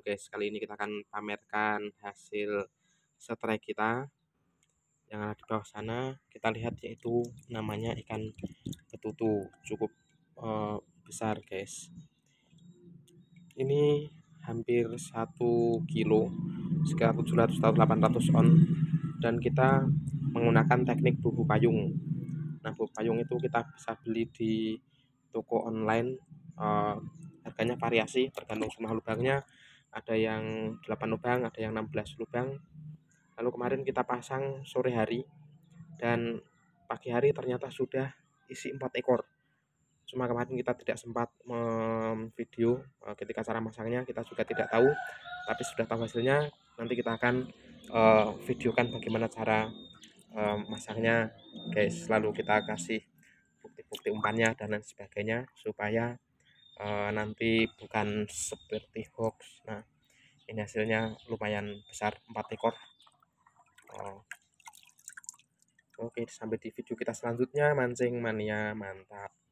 Halo guys, kali ini kita akan pamerkan hasil strike kita yang ada di bawah sana. Kita lihat yaitu namanya ikan betutu, cukup besar guys. Ini hampir 1 kilo, sekitar 700 atau 800 on, dan kita menggunakan teknik bubu payung. Nah, bubu payung itu kita bisa beli di toko online. Harganya variasi tergantung jumlah lubangnya, ada yang 8 lubang, ada yang 16 lubang. Lalu kemarin kita pasang sore hari, dan pagi hari ternyata sudah isi 4 ekor. Cuma kemarin kita tidak sempat video ketika cara masangnya, kita juga tidak tahu, tapi sudah tahu hasilnya. Nanti kita akan videokan bagaimana cara masangnya guys, lalu kita kasih bukti-bukti umpannya dan lain sebagainya, supaya nanti bukan seperti hoax. Nah, ini hasilnya lumayan besar, 4 ekor. Oke, sampai di video kita selanjutnya. Mancing mania mantap.